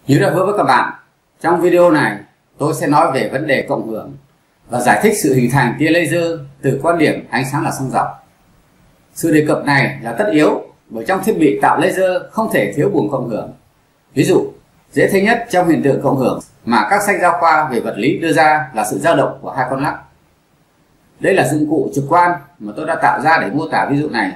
Như đã hứa với các bạn, trong video này tôi sẽ nói về vấn đề cộng hưởng và giải thích sự hình thành tia laser từ quan điểm ánh sáng là song dọc. Sự đề cập này là tất yếu bởi trong thiết bị tạo laser không thể thiếu buồng cộng hưởng. Ví dụ, dễ thấy nhất trong hiện tượng cộng hưởng mà các sách giáo khoa về vật lý đưa ra là sự dao động của hai con lắc. Đây là dụng cụ trực quan mà tôi đã tạo ra để mô tả ví dụ này.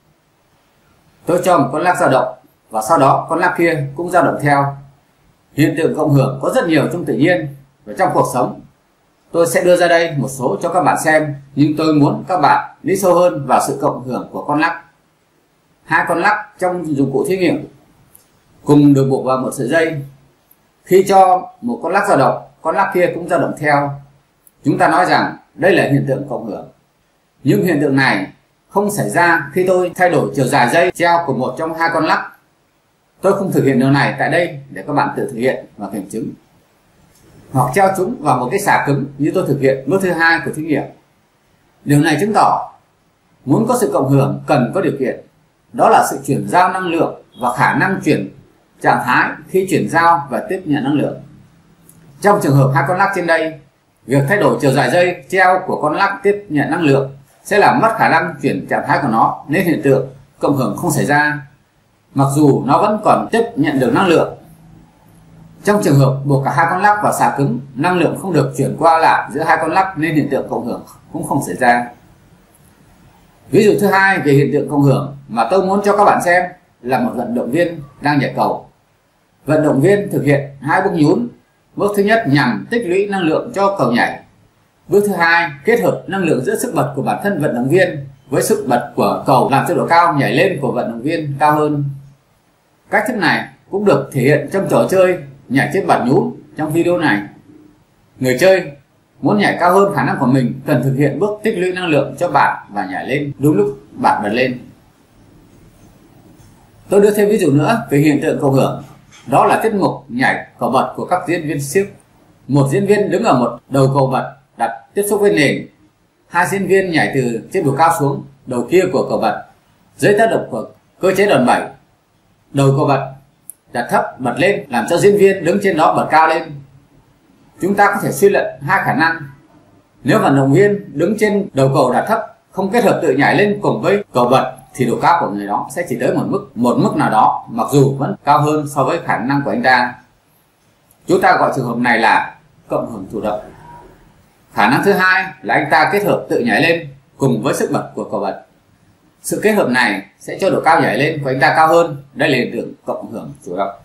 Tôi cho một con lắc dao động và sau đó con lắc kia cũng dao động theo. Hiện tượng cộng hưởng có rất nhiều trong tự nhiên và trong cuộc sống. Tôi sẽ đưa ra đây một số cho các bạn xem, nhưng tôi muốn các bạn đi sâu hơn vào sự cộng hưởng của con lắc. Hai con lắc trong dụng cụ thí nghiệm cùng được buộc vào một sợi dây. Khi cho một con lắc dao động, con lắc kia cũng dao động theo. Chúng ta nói rằng đây là hiện tượng cộng hưởng. Nhưng hiện tượng này không xảy ra khi tôi thay đổi chiều dài dây treo của một trong hai con lắc. Tôi không thực hiện điều này tại đây để các bạn tự thực hiện và kiểm chứng. Hoặc treo chúng vào một cái xà cứng như tôi thực hiện bước thứ hai của thí nghiệm. Điều này chứng tỏ muốn có sự cộng hưởng cần có điều kiện. Đó là sự chuyển giao năng lượng và khả năng chuyển trạng thái khi chuyển giao và tiếp nhận năng lượng. Trong trường hợp hai con lắc trên đây, việc thay đổi chiều dài dây treo của con lắc tiếp nhận năng lượng sẽ làm mất khả năng chuyển trạng thái của nó, nên hiện tượng cộng hưởng không xảy ra, mặc dù nó vẫn còn tiếp nhận được năng lượng. Trong trường hợp buộc cả hai con lắc vào xà cứng, năng lượng không được chuyển qua lại giữa hai con lắc nên hiện tượng cộng hưởng cũng không xảy ra. Ví dụ thứ hai về hiện tượng cộng hưởng mà tôi muốn cho các bạn xem là một vận động viên đang nhảy cầu. Vận động viên thực hiện hai bước nhún. Bước thứ nhất nhằm tích lũy năng lượng cho cầu nhảy. Bước thứ hai kết hợp năng lượng giữa sức bật của bản thân vận động viên với sức bật của cầu làm cho độ cao nhảy lên của vận động viên cao hơn. Cách thức này cũng được thể hiện trong trò chơi nhảy trên bạt nhún trong video này. Người chơi muốn nhảy cao hơn khả năng của mình cần thực hiện bước tích lũy năng lượng cho bạt và nhảy lên đúng lúc bạt bật lên. Tôi đưa thêm ví dụ nữa về hiện tượng cộng hưởng. Đó là tiết mục nhảy cầu bật của các diễn viên siếc. Một diễn viên đứng ở một đầu cầu bật đặt tiếp xúc với nền. Hai diễn viên nhảy từ trên độ cao xuống đầu kia của cầu bật. Dưới tác động của cơ chế đòn bẩy, đầu cầu bật đặt thấp bật lên làm cho diễn viên đứng trên đó bật cao lên. Chúng ta có thể suy luận hai khả năng. Nếu vận động viên đứng trên đầu cầu đặt thấp không kết hợp tự nhảy lên cùng với cầu bật thì độ cao của người đó sẽ chỉ tới một mức nào đó, mặc dù vẫn cao hơn so với khả năng của anh ta. Chúng ta gọi trường hợp này là cộng hưởng thụ động. Khả năng thứ hai là anh ta kết hợp tự nhảy lên cùng với sức bật của cầu bật. Sự kết hợp này sẽ cho độ cao nhảy lên của anh ta cao hơn. Đây là hiện tượng cộng hưởng chủ động.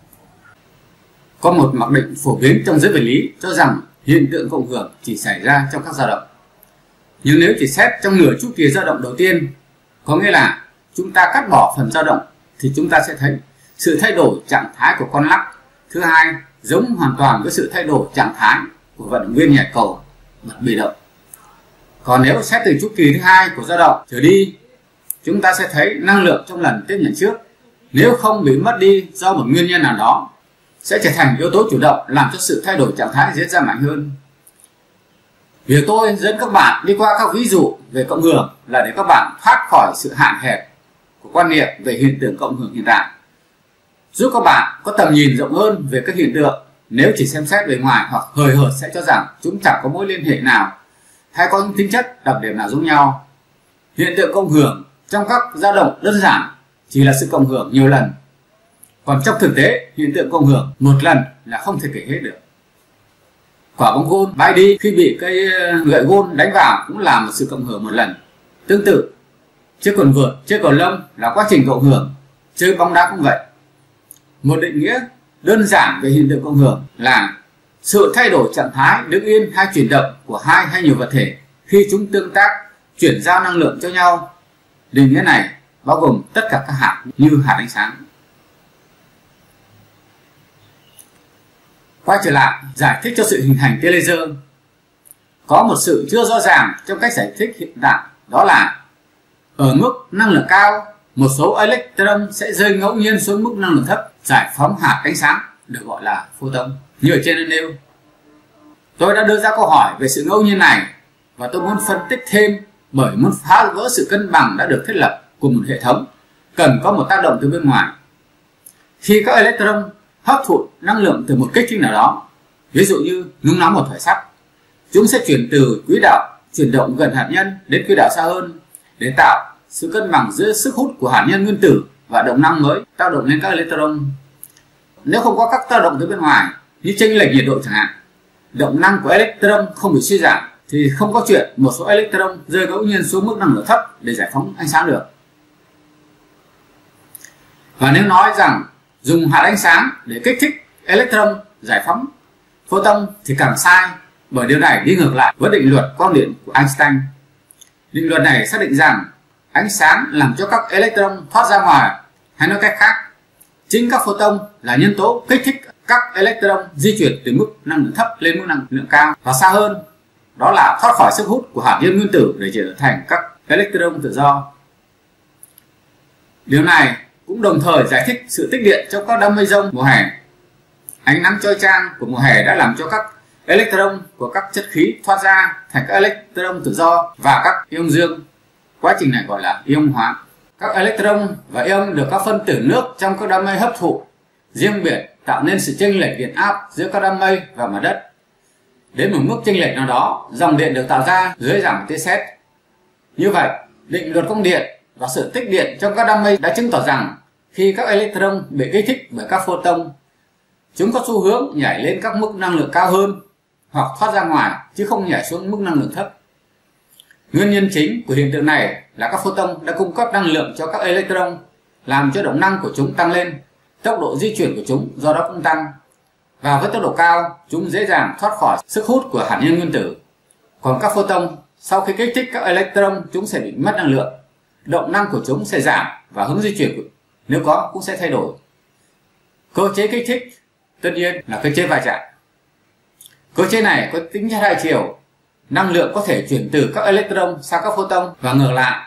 Có một mặc định phổ biến trong giới vật lý cho rằng hiện tượng cộng hưởng chỉ xảy ra trong các dao động. Nhưng nếu chỉ xét trong nửa chu kỳ dao động đầu tiên, có nghĩa là chúng ta cắt bỏ phần dao động, thì chúng ta sẽ thấy sự thay đổi trạng thái của con lắc thứ hai giống hoàn toàn với sự thay đổi trạng thái của vận động viên nhảy cầu bật bị động. Còn nếu xét từ chu kỳ thứ hai của dao động trở đi, chúng ta sẽ thấy năng lượng trong lần tiếp nhận trước, nếu không bị mất đi do một nguyên nhân nào đó, sẽ trở thành yếu tố chủ động làm cho sự thay đổi trạng thái diễn ra mạnh hơn. Việc tôi dẫn các bạn đi qua các ví dụ về cộng hưởng là để các bạn thoát khỏi sự hạn hẹp của quan niệm về hiện tượng cộng hưởng hiện tại, giúp các bạn có tầm nhìn rộng hơn về các hiện tượng. Nếu chỉ xem xét bề ngoài hoặc hời hợt sẽ cho rằng chúng chẳng có mối liên hệ nào hay có những tính chất đặc điểm nào giống nhau. Hiện tượng cộng hưởng trong các dao động đơn giản chỉ là sự cộng hưởng nhiều lần, còn trong thực tế hiện tượng cộng hưởng một lần là không thể kể hết được. Quả bóng gôn bay đi khi bị cây gậy gôn đánh vào cũng là một sự cộng hưởng một lần. Tương tự, chiếc quần vợt, chiếc cầu lông là quá trình cộng hưởng, chơi bóng đá cũng vậy. Một định nghĩa đơn giản về hiện tượng cộng hưởng là sự thay đổi trạng thái đứng yên hay chuyển động của hai hay nhiều vật thể khi chúng tương tác chuyển giao năng lượng cho nhau. Định nghĩa này bao gồm tất cả các hạt như hạt ánh sáng. Quay trở lại giải thích cho sự hình thành tia laser. Có một sự chưa rõ ràng trong cách giải thích hiện tại, đó là ở mức năng lượng cao, một số electron sẽ rơi ngẫu nhiên xuống mức năng lượng thấp, giải phóng hạt ánh sáng được gọi là photon như ở trên nêu. Tôi đã đưa ra câu hỏi về sự ngẫu nhiên này và tôi muốn phân tích thêm bởi muốn phá vỡ sự cân bằng đã được thiết lập của một hệ thống cần có một tác động từ bên ngoài. Khi các electron hấp thụ năng lượng từ một kích thích nào đó, ví dụ như nung nóng một thỏi sắt, chúng sẽ chuyển từ quỹ đạo chuyển động gần hạt nhân đến quỹ đạo xa hơn để tạo sự cân bằng giữa sức hút của hạt nhân nguyên tử và động năng mới tác động lên các electron. Nếu không có các tác động từ bên ngoài như chênh lệch nhiệt độ chẳng hạn, động năng của electron không bị suy giảm, thì không có chuyện một số electron rơi ngẫu nhiên xuống mức năng lượng thấp để giải phóng ánh sáng được. Và nếu nói rằng dùng hạt ánh sáng để kích thích electron giải phóng photon thì càng sai, bởi điều này đi ngược lại với định luật quang điện của Einstein. Định luật này xác định rằng ánh sáng làm cho các electron thoát ra ngoài, hay nói cách khác, chính các photon là nhân tố kích thích các electron di chuyển từ mức năng lượng thấp lên mức năng lượng cao và xa hơn, đó là thoát khỏi sức hút của hạt nhân nguyên tử để trở thành các electron tự do. Điều này cũng đồng thời giải thích sự tích điện trong các đám mây rông mùa hè. Ánh nắng chói chang của mùa hè đã làm cho các electron của các chất khí thoát ra thành các electron tự do và các ion dương. Quá trình này gọi là ion hóa. Các electron và ion được các phân tử nước trong các đám mây hấp thụ riêng biệt, tạo nên sự chênh lệch điện áp giữa các đám mây và mặt đất. Đến một mức chênh lệch nào đó, dòng điện được tạo ra dưới dạng tia sét. Như vậy, định luật quang điện và sự tích điện trong các đám mây đã chứng tỏ rằng khi các electron bị kích thích bởi các photon, chúng có xu hướng nhảy lên các mức năng lượng cao hơn hoặc thoát ra ngoài, chứ không nhảy xuống mức năng lượng thấp. Nguyên nhân chính của hiện tượng này là các photon đã cung cấp năng lượng cho các electron, làm cho động năng của chúng tăng lên, tốc độ di chuyển của chúng do đó cũng tăng, và với tốc độ cao chúng dễ dàng thoát khỏi sức hút của hạt nhân nguyên tử. Còn các photon sau khi kích thích các electron, chúng sẽ bị mất năng lượng, động năng của chúng sẽ giảm và hướng di chuyển nếu có cũng sẽ thay đổi. Cơ chế kích thích tất nhiên là cơ chế va chạm. Cơ chế này có tính chất hai chiều, năng lượng có thể chuyển từ các electron sang các photon và ngược lại.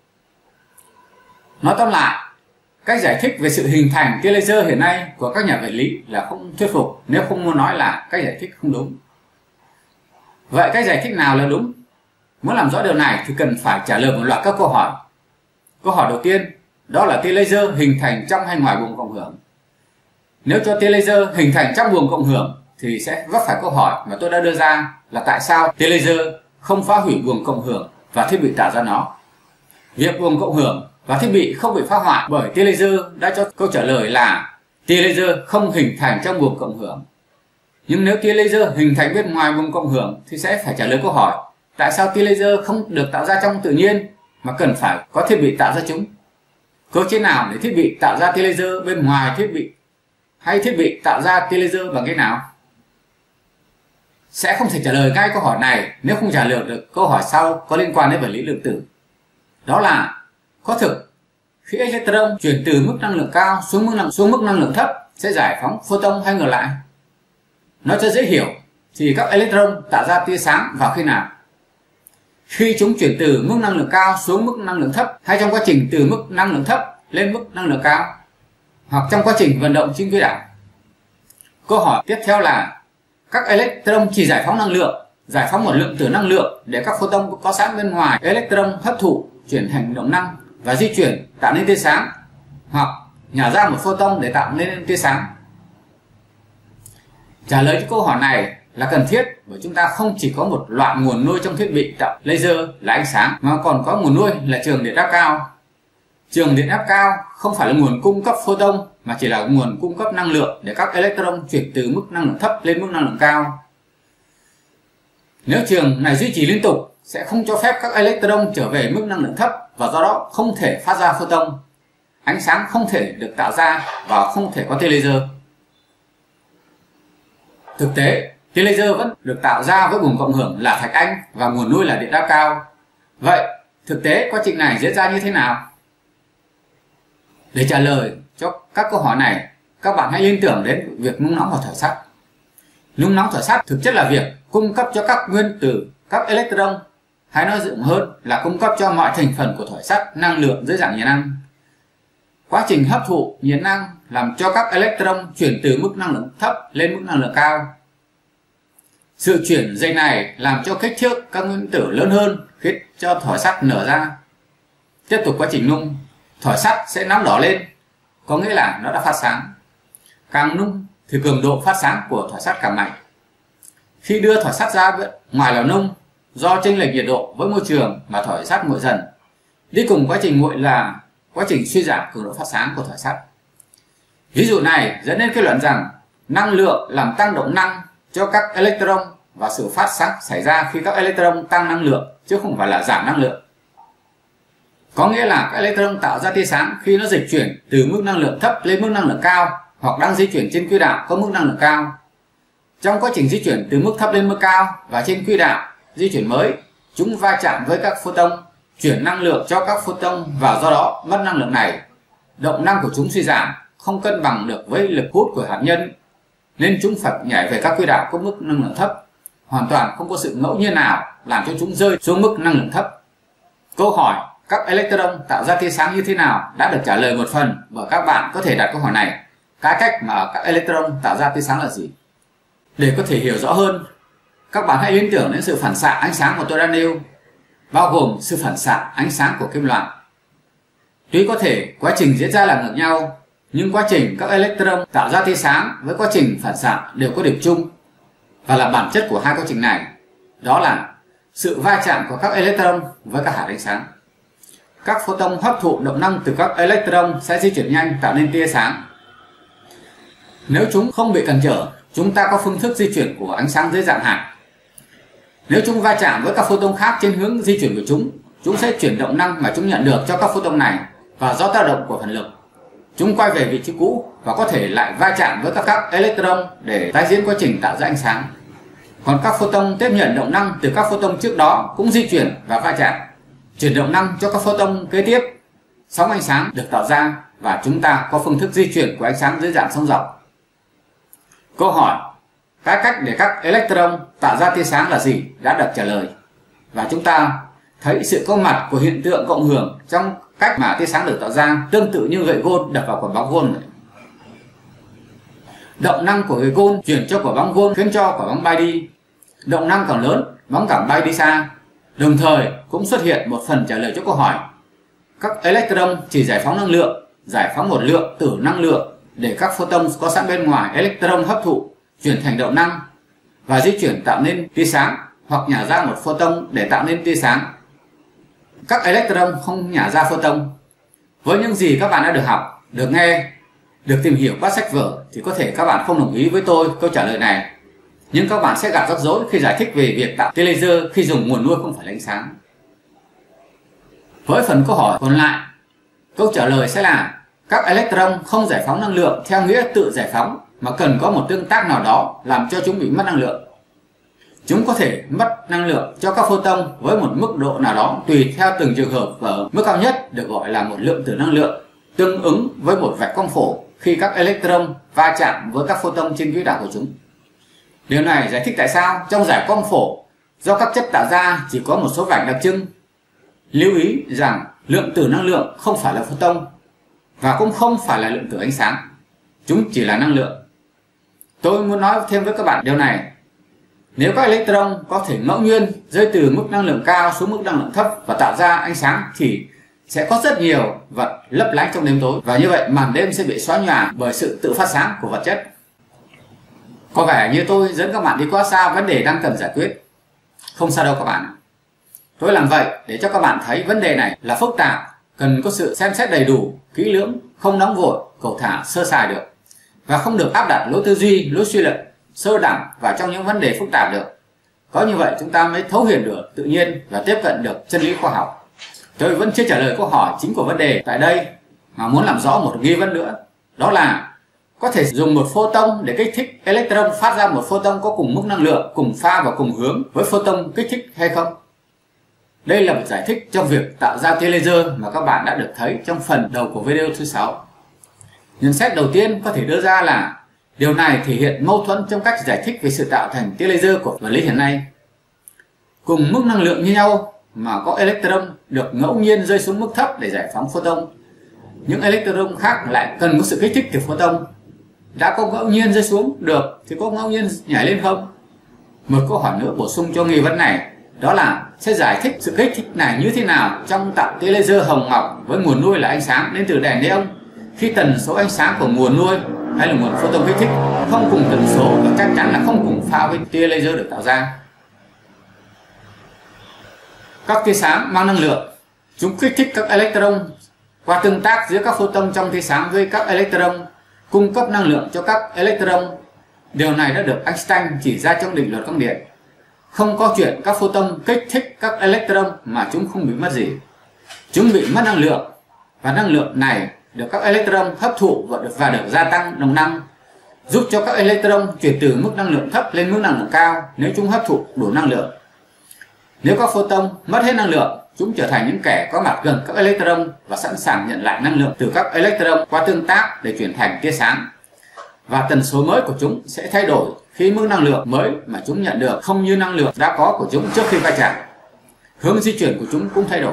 Nói tóm lại, cách giải thích về sự hình thành tia laser hiện nay của các nhà vật lý là không thuyết phục, nếu không muốn nói là cách giải thích không đúng. Vậy cách giải thích nào là đúng? Muốn làm rõ điều này thì cần phải trả lời một loạt các câu hỏi. Câu hỏi đầu tiên đó là tia laser hình thành trong hay ngoài buồng cộng hưởng. Nếu cho tia laser hình thành trong buồng cộng hưởng thì sẽ vấp phải câu hỏi mà tôi đã đưa ra là tại sao tia laser không phá hủy buồng cộng hưởng và thiết bị tạo ra nó. Việc buồng cộng hưởng và thiết bị không bị phá hoại bởi tia laser đã cho câu trả lời là tia laser không hình thành trong buồng cộng hưởng. Nhưng nếu tia laser hình thành bên ngoài buồng cộng hưởng thì sẽ phải trả lời câu hỏi tại sao tia laser không được tạo ra trong tự nhiên mà cần phải có thiết bị tạo ra chúng. Cơ chế nào để thiết bị tạo ra tia laser bên ngoài thiết bị, hay thiết bị tạo ra tia laser bằng cách nào? Sẽ không thể trả lời ngay câu hỏi này nếu không trả lời được câu hỏi sau có liên quan đến vật lý lượng tử. Đó là có thực khi electron chuyển từ mức năng lượng cao xuống mức năng lượng thấp sẽ giải phóng photon hay ngược lại? Nói cho dễ hiểu thì các electron tạo ra tia sáng vào khi nào? Khi chúng chuyển từ mức năng lượng cao xuống mức năng lượng thấp, hay trong quá trình từ mức năng lượng thấp lên mức năng lượng cao, hoặc trong quá trình vận động trên quỹ đạo. Câu hỏi tiếp theo là các electron chỉ giải phóng năng lượng, giải phóng một lượng tử năng lượng để các photon có sẵn bên ngoài electron hấp thụ, chuyển thành động năng và di chuyển tạo nên tia sáng, hoặc nhả ra một photon để tạo nên tia sáng. Trả lời cho câu hỏi này là cần thiết bởi chúng ta không chỉ có một loại nguồn nuôi trong thiết bị tạo laser là ánh sáng, mà còn có nguồn nuôi là trường điện áp cao. Trường điện áp cao không phải là nguồn cung cấp photon mà chỉ là nguồn cung cấp năng lượng để các electron chuyển từ mức năng lượng thấp lên mức năng lượng cao. Nếu trường này duy trì liên tục sẽ không cho phép các electron trở về mức năng lượng thấp và do đó không thể phát ra photon. Ánh sáng không thể được tạo ra và không thể có tia laser. Thực tế, tia laser vẫn được tạo ra với buồng cộng hưởng là thạch anh và nguồn nuôi là điện áp cao. Vậy, thực tế quá trình này diễn ra như thế nào? Để trả lời cho các câu hỏi này, các bạn hãy liên tưởng đến việc nung nóng vào thỏi sắt. Nung nóng thỏi sắt thực chất là việc cung cấp cho các nguyên tử, các electron, hay nói rộng hơn là cung cấp cho mọi thành phần của thỏi sắt năng lượng dưới dạng nhiệt năng. Quá trình hấp thụ nhiệt năng làm cho các electron chuyển từ mức năng lượng thấp lên mức năng lượng cao. Sự chuyển dây này làm cho kích thước các nguyên tử lớn hơn, khiến cho thỏi sắt nở ra. Tiếp tục quá trình nung, thỏi sắt sẽ nóng đỏ lên, có nghĩa là nó đã phát sáng. càng nung thì cường độ phát sáng của thỏi sắt càng mạnh. Khi đưa thỏi sắt ra ngoài lò nung, do chênh lệch nhiệt độ với môi trường mà thỏi sắt nguội dần. Đi cùng quá trình nguội là quá trình suy giảm cường độ phát sáng của thỏi sắt. Ví dụ này dẫn đến kết luận rằng năng lượng làm tăng động năng cho các electron và sự phát sáng xảy ra khi các electron tăng năng lượng chứ không phải là giảm năng lượng. Có nghĩa là các electron tạo ra tia sáng khi nó dịch chuyển từ mức năng lượng thấp lên mức năng lượng cao hoặc đang di chuyển trên quỹ đạo có mức năng lượng cao. Trong quá trình di chuyển từ mức thấp lên mức cao và trên quỹ đạo di chuyển mới, chúng va chạm với các photon, chuyển năng lượng cho các photon và do đó mất năng lượng này. Động năng của chúng suy giảm, không cân bằng được với lực hút của hạt nhân, nên chúng phải nhảy về các quỹ đạo có mức năng lượng thấp. Hoàn toàn không có sự ngẫu nhiên nào làm cho chúng rơi xuống mức năng lượng thấp. Câu hỏi các electron tạo ra tia sáng như thế nào đã được trả lời một phần bởi các bạn có thể đặt câu hỏi này: cái cách mà các electron tạo ra tia sáng là gì? Để có thể hiểu rõ hơn, các bạn hãy liên tưởng đến sự phản xạ ánh sáng mà tôi đã nêu, bao gồm sự phản xạ ánh sáng của kim loại. Tuy có thể quá trình diễn ra là ngược nhau, nhưng quá trình các electron tạo ra tia sáng với quá trình phản xạ đều có điểm chung và là bản chất của hai quá trình này, đó là sự va chạm của các electron với các hạt ánh sáng. Các photon hấp thụ động năng từ các electron sẽ di chuyển nhanh tạo nên tia sáng. Nếu chúng không bị cản trở, chúng ta có phương thức di chuyển của ánh sáng dưới dạng hạt. Nếu chúng va chạm với các photon khác trên hướng di chuyển của chúng sẽ chuyển động năng mà chúng nhận được cho các photon này, và do tác động của phản lực, chúng quay về vị trí cũ và có thể lại va chạm với các electron để tái diễn quá trình tạo ra ánh sáng. Còn các photon tiếp nhận động năng từ các photon trước đó cũng di chuyển và va chạm, chuyển động năng cho các photon kế tiếp. Sóng ánh sáng được tạo ra và chúng ta có phương thức di chuyển của ánh sáng dưới dạng sóng dọc. Câu hỏi cái cách để các electron tạo ra tia sáng là gì đã được trả lời, và chúng ta thấy sự có mặt của hiện tượng cộng hưởng trong cách mà tia sáng được tạo ra, tương tự như gậy gôn đập vào quả bóng gôn. Động năng của gậy gôn chuyển cho quả bóng gôn khiến cho quả bóng bay đi. Động năng càng lớn, bóng càng bay đi xa. Đồng thời cũng xuất hiện một phần trả lời cho câu hỏi các electron chỉ giải phóng năng lượng, giải phóng một lượng tử năng lượng để các photon có sẵn bên ngoài electron hấp thụ, chuyển thành động năng và di chuyển tạo nên tia sáng, hoặc nhả ra một photon để tạo nên tia sáng. Các electron không nhả ra photon. Với những gì các bạn đã được học, được nghe, được tìm hiểu qua sách vở thì có thể các bạn không đồng ý với tôi câu trả lời này, nhưng các bạn sẽ gặp rắc rối khi giải thích về việc tạo tia laser khi dùng nguồn nuôi không phải là ánh sáng. Với phần câu hỏi còn lại, câu trả lời sẽ là các electron không giải phóng năng lượng theo nghĩa tự giải phóng, mà cần có một tương tác nào đó làm cho chúng bị mất năng lượng. Chúng có thể mất năng lượng cho các photon với một mức độ nào đó tùy theo từng trường hợp, và mức cao nhất được gọi là một lượng tử năng lượng, tương ứng với một vạch quang phổ khi các electron va chạm với các photon trên quỹ đạo của chúng. Điều này giải thích tại sao trong giải quang phổ, do các chất tạo ra chỉ có một số vạch đặc trưng. Lưu ý rằng lượng tử năng lượng không phải là photon và cũng không phải là lượng tử ánh sáng, chúng chỉ là năng lượng. Tôi muốn nói thêm với các bạn điều này: nếu các electron có thể ngẫu nhiên rơi từ mức năng lượng cao xuống mức năng lượng thấp và tạo ra ánh sáng thì sẽ có rất nhiều vật lấp lánh trong đêm tối, và như vậy màn đêm sẽ bị xóa nhòa bởi sự tự phát sáng của vật chất. Có vẻ như tôi dẫn các bạn đi quá xa vấn đề đang cần giải quyết. Không sao đâu các bạn. Tôi làm vậy để cho các bạn thấy vấn đề này là phức tạp, cần có sự xem xét đầy đủ, kỹ lưỡng, không nóng vội, cầu thả, sơ sài được, và không được áp đặt lối tư duy, lối suy luận sơ đẳng vào trong những vấn đề phức tạp được. Có như vậy chúng ta mới thấu hiểu được tự nhiên và tiếp cận được chân lý khoa học. Tôi vẫn chưa trả lời câu hỏi chính của vấn đề tại đây, mà muốn làm rõ một nghi vấn nữa, đó là có thể dùng một photon để kích thích electron phát ra một photon có cùng mức năng lượng, cùng pha và cùng hướng với photon kích thích hay không? Đây là một giải thích trong việc tạo ra tia laser mà các bạn đã được thấy trong phần đầu của video thứ 6. Nhận xét đầu tiên có thể đưa ra là điều này thể hiện mâu thuẫn trong cách giải thích về sự tạo thành tia laser của vật lý hiện nay. Cùng mức năng lượng như nhau mà có electron được ngẫu nhiên rơi xuống mức thấp để giải phóng photon. Những electron khác lại cần có sự kích thích từ photon. Đã có ngẫu nhiên rơi xuống được thì có ngẫu nhiên nhảy lên không? Một câu hỏi nữa bổ sung cho nghi vấn này, đó là sẽ giải thích sự kích thích này như thế nào trong tạo tia laser hồng ngọc với nguồn nuôi là ánh sáng đến từ đèn neon, khi tần số ánh sáng của nguồn nuôi hay là nguồn photon kích thích không cùng tần số và chắc chắn là không cùng pha với tia laser được tạo ra. Các tia sáng mang năng lượng, chúng kích thích các electron qua tương tác giữa các photon trong tia sáng với các electron, cung cấp năng lượng cho các electron. Điều này đã được Einstein chỉ ra trong định luật quang điện. Không có chuyện các photon kích thích các electron mà chúng không bị mất gì. Chúng bị mất năng lượng, và năng lượng này được các electron hấp thụ và được gia tăng động năng, giúp cho các electron chuyển từ mức năng lượng thấp lên mức năng lượng cao nếu chúng hấp thụ đủ năng lượng. Nếu các photon mất hết năng lượng, chúng trở thành những kẻ có mặt gần các electron và sẵn sàng nhận lại năng lượng từ các electron qua tương tác để chuyển thành tia sáng. Và tần số mới của chúng sẽ thay đổi khi mức năng lượng mới mà chúng nhận được không như năng lượng đã có của chúng trước khi va chạm. Hướng di chuyển của chúng cũng thay đổi.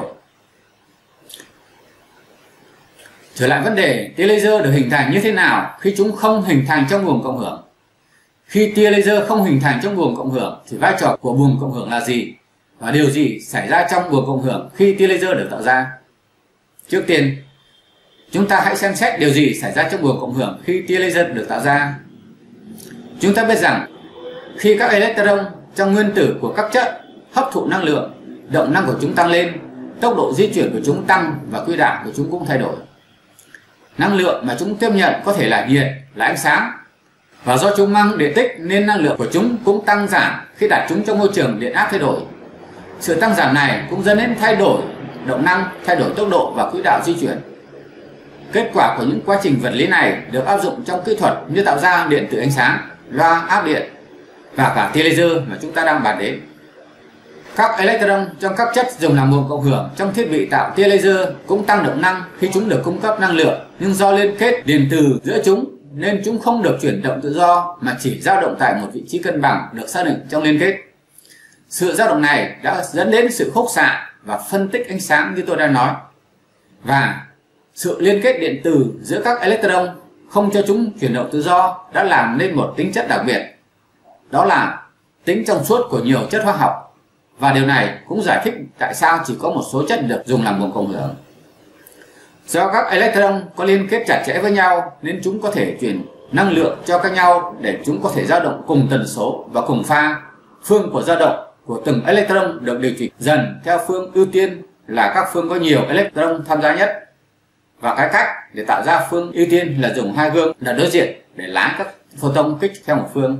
Trở lại vấn đề tia laser được hình thành như thế nào khi chúng không hình thành trong buồng cộng hưởng. Khi tia laser không hình thành trong buồng cộng hưởng thì vai trò của buồng cộng hưởng là gì? Và điều gì xảy ra trong buồng cộng hưởng khi tia laser được tạo ra? Trước tiên, chúng ta hãy xem xét điều gì xảy ra trong buồng cộng hưởng khi tia laser được tạo ra. Chúng ta biết rằng khi các electron trong nguyên tử của các chất hấp thụ năng lượng, động năng của chúng tăng lên, tốc độ di chuyển của chúng tăng và quỹ đạo của chúng cũng thay đổi. Năng lượng mà chúng tiếp nhận có thể là nhiệt, là ánh sáng, và do chúng mang điện tích nên năng lượng của chúng cũng tăng giảm khi đặt chúng trong môi trường điện áp thay đổi. Sự tăng giảm này cũng dẫn đến thay đổi động năng, thay đổi tốc độ và quỹ đạo di chuyển. Kết quả của những quá trình vật lý này được áp dụng trong kỹ thuật như tạo ra điện từ ánh sáng, loa áp điện và cả tia laser mà chúng ta đang bàn đến. Các electron trong các chất dùng làm buồng cộng hưởng trong thiết bị tạo tia laser cũng tăng động năng khi chúng được cung cấp năng lượng, nhưng do liên kết điện từ giữa chúng nên chúng không được chuyển động tự do mà chỉ dao động tại một vị trí cân bằng được xác định trong liên kết. Sự dao động này đã dẫn đến sự khúc xạ và phân tích ánh sáng như tôi đã nói, và sự liên kết điện từ giữa các electron không cho chúng chuyển động tự do đã làm nên một tính chất đặc biệt, đó là tính trong suốt của nhiều chất hóa học. Và điều này cũng giải thích tại sao chỉ có một số chất được dùng làm buồng cộng hưởng. Do các electron có liên kết chặt chẽ với nhau nên chúng có thể chuyển năng lượng cho các nhau để chúng có thể dao động cùng tần số và cùng pha. Phương của dao động của từng electron được điều chỉnh dần theo phương ưu tiên là các phương có nhiều electron tham gia nhất. Và cái cách để tạo ra phương ưu tiên là dùng hai gương đặt đối diện để lái các photon kích theo một phương.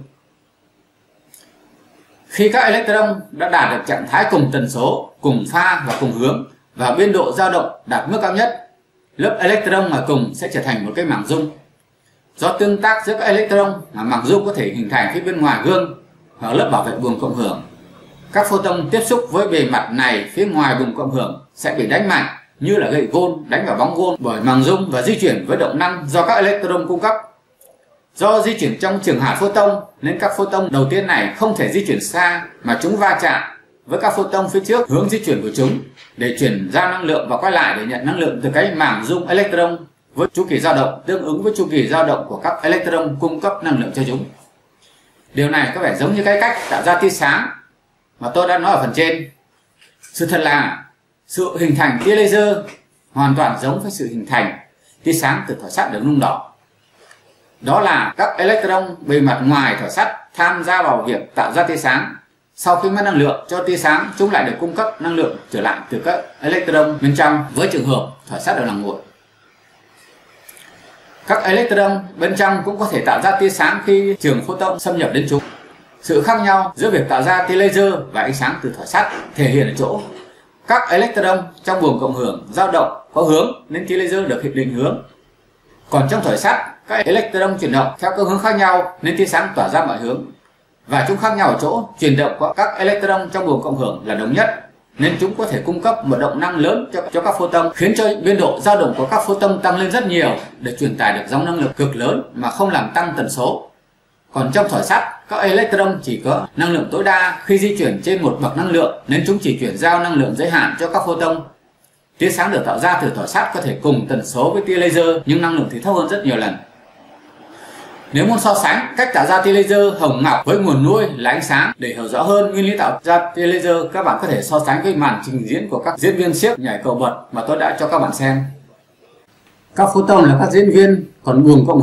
Khi các electron đã đạt được trạng thái cùng tần số, cùng pha và cùng hướng và biên độ dao động đạt mức cao nhất, lớp electron ngoài cùng sẽ trở thành một cái màng dung. Do tương tác giữa các electron mà màng dung có thể hình thành phía bên ngoài gương hoặc lớp bảo vệ buồng cộng hưởng. Các photon tiếp xúc với bề mặt này phía ngoài buồng cộng hưởng sẽ bị đánh mạnh như là gậy gôn đánh vào bóng gôn bởi màng dung và di chuyển với động năng do các electron cung cấp. Do di chuyển trong trường hạt photon nên các photon đầu tiên này không thể di chuyển xa mà chúng va chạm với các photon phía trước hướng di chuyển của chúng để chuyển ra năng lượng và quay lại để nhận năng lượng từ cái màng dung electron với chu kỳ dao động tương ứng với chu kỳ dao động của các electron cung cấp năng lượng cho chúng. Điều này có vẻ giống như cái cách tạo ra tia sáng mà tôi đã nói ở phần trên. Sự thật là sự hình thành tia laser hoàn toàn giống với sự hình thành tia sáng từ thỏi sắt được nung đỏ. Đó là các electron bề mặt ngoài thỏi sắt tham gia vào việc tạo ra tia sáng. Sau khi mất năng lượng cho tia sáng, chúng lại được cung cấp năng lượng trở lại từ các electron bên trong với trường hợp thỏi sắt được làm nguội. Các electron bên trong cũng có thể tạo ra tia sáng khi trường photon xâm nhập đến chúng. Sự khác nhau giữa việc tạo ra tia laser và ánh sáng từ thỏi sắt thể hiện ở chỗ các electron trong buồng cộng hưởng dao động có hướng nên tia laser được định hướng. Còn trong thỏi sắt, các electron chuyển động theo các hướng khác nhau nên tia sáng tỏa ra mọi hướng. Và chúng khác nhau ở chỗ chuyển động của các electron trong buồng cộng hưởng là đồng nhất nên chúng có thể cung cấp một động năng lớn cho các photon, khiến cho biên độ dao động của các photon tăng lên rất nhiều để truyền tải được dòng năng lượng cực lớn mà không làm tăng tần số. Còn trong thỏi sắt, các electron chỉ có năng lượng tối đa khi di chuyển trên một bậc năng lượng nên chúng chỉ chuyển giao năng lượng giới hạn cho các photon. Tia sáng được tạo ra từ thỏi sắt có thể cùng tần số với tia laser nhưng năng lượng thì thấp hơn rất nhiều lần. Nếu muốn so sánh cách tạo ra tia laser hồng ngọc với nguồn nuôi là ánh sáng để hiểu rõ hơn nguyên lý tạo ra tia laser, các bạn có thể so sánh với màn trình diễn của các diễn viên xiếc nhảy cầu bật mà tôi đã cho các bạn xem. Các photon là các diễn viên, còn buồng cộng hưởng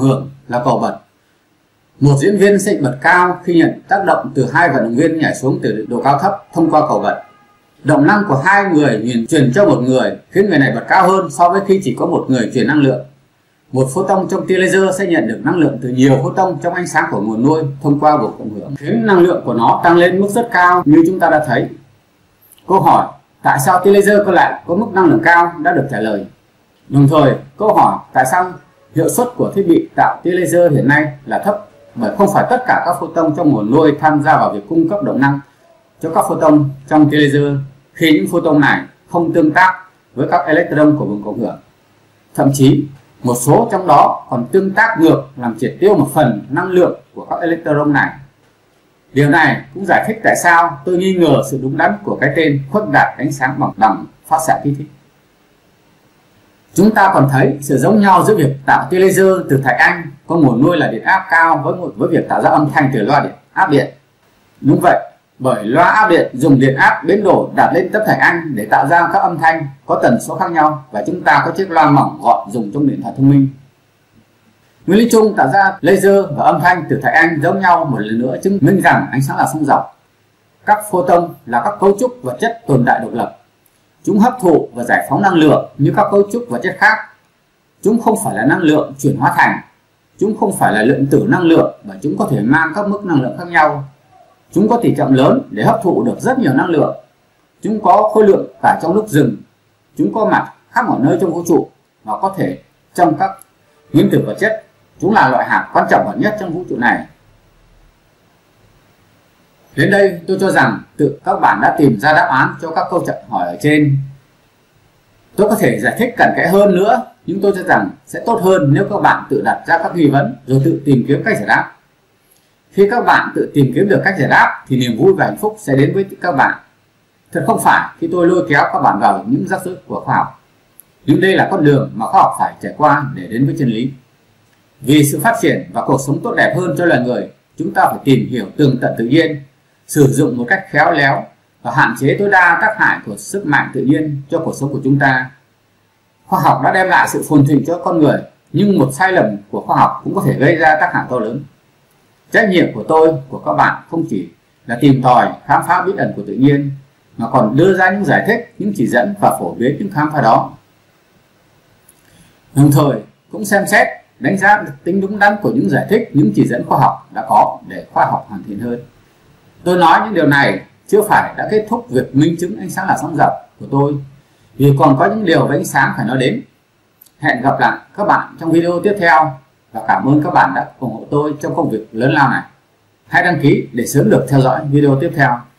là cầu bật. Một diễn viên sẽ bật cao khi nhận tác động từ hai vận động viên nhảy xuống từ độ cao thấp thông qua cầu bật. Động năng của hai người truyền cho một người khiến người này bật cao hơn so với khi chỉ có một người truyền năng lượng. Một photon trong tia laser sẽ nhận được năng lượng từ nhiều photon trong ánh sáng của nguồn nuôi thông qua vùng cộng hưởng, khiến năng lượng của nó tăng lên mức rất cao như chúng ta đã thấy. Câu hỏi tại sao tia laser lại có mức năng lượng cao đã được trả lời. Đồng thời, câu hỏi tại sao hiệu suất của thiết bị tạo tia laser hiện nay là thấp, bởi không phải tất cả các photon trong nguồn nuôi tham gia vào việc cung cấp động năng cho các photon trong tia laser, khi những photon này không tương tác với các electron của vùng cộng hưởng. Thậm chí, một số trong đó còn tương tác ngược làm triệt tiêu một phần năng lượng của các electron này. Điều này cũng giải thích tại sao tôi nghi ngờ sự đúng đắn của cái tên khuếch đại ánh sáng bằng phát xạ kích thích. Chúng ta còn thấy sự giống nhau giữa việc tạo tia laser từ thạch anh có nguồn nuôi là điện áp cao với việc tạo ra âm thanh từ loa điện áp điện. Đúng vậy, bởi loa áp điện dùng điện áp biến đổi đặt lên tấm thạch anh để tạo ra các âm thanh có tần số khác nhau, và chúng ta có chiếc loa mỏng gọn dùng trong điện thoại thông minh. Nguyên lý chung tạo ra laser và âm thanh từ thạch anh giống nhau một lần nữa chứng minh rằng ánh sáng là sóng dọc. Các photon là các cấu trúc vật chất tồn tại độc lập. Chúng hấp thụ và giải phóng năng lượng như các cấu trúc vật chất khác. Chúng không phải là năng lượng chuyển hóa thành. Chúng không phải là lượng tử năng lượng, và chúng có thể mang các mức năng lượng khác nhau. Chúng có tỷ trọng lớn để hấp thụ được rất nhiều năng lượng. Chúng có khối lượng cả trong lúc dừng. Chúng có mặt khắp mọi nơi trong vũ trụ và có thể trong các nguyên tử vật chất. Chúng là loại hạt quan trọng nhất trong vũ trụ này. Đến đây tôi cho rằng tự các bạn đã tìm ra đáp án cho các câu hỏi ở trên. Tôi có thể giải thích cặn kẽ hơn nữa, nhưng tôi cho rằng sẽ tốt hơn nếu các bạn tự đặt ra các nghi vấn rồi tự tìm kiếm cách giải đáp. Khi các bạn tự tìm kiếm được cách giải đáp thì niềm vui và hạnh phúc sẽ đến với các bạn. Thật không phải khi tôi lôi kéo các bạn vào những rắc rối của khoa học. Nhưng đây là con đường mà khoa học phải trải qua để đến với chân lý. Vì sự phát triển và cuộc sống tốt đẹp hơn cho loài người, chúng ta phải tìm hiểu tường tận tự nhiên, sử dụng một cách khéo léo và hạn chế tối đa tác hại của sức mạnh tự nhiên cho cuộc sống của chúng ta. Khoa học đã đem lại sự phồn thịnh cho con người, nhưng một sai lầm của khoa học cũng có thể gây ra tác hại to lớn. Trách nhiệm của tôi, của các bạn không chỉ là tìm tòi, khám phá bí ẩn của tự nhiên, mà còn đưa ra những giải thích, những chỉ dẫn và phổ biến những khám phá đó. Đồng thời cũng xem xét, đánh giá tính đúng đắn của những giải thích, những chỉ dẫn khoa học đã có để khoa học hoàn thiện hơn. Tôi nói những điều này chưa phải đã kết thúc việc minh chứng ánh sáng là sóng dọc của tôi, vì còn có những điều về ánh sáng phải nói đến. Hẹn gặp lại các bạn trong video tiếp theo, và cảm ơn các bạn đã ủng hộ tôi trong công việc lớn lao này. Hãy đăng ký để sớm được theo dõi video tiếp theo.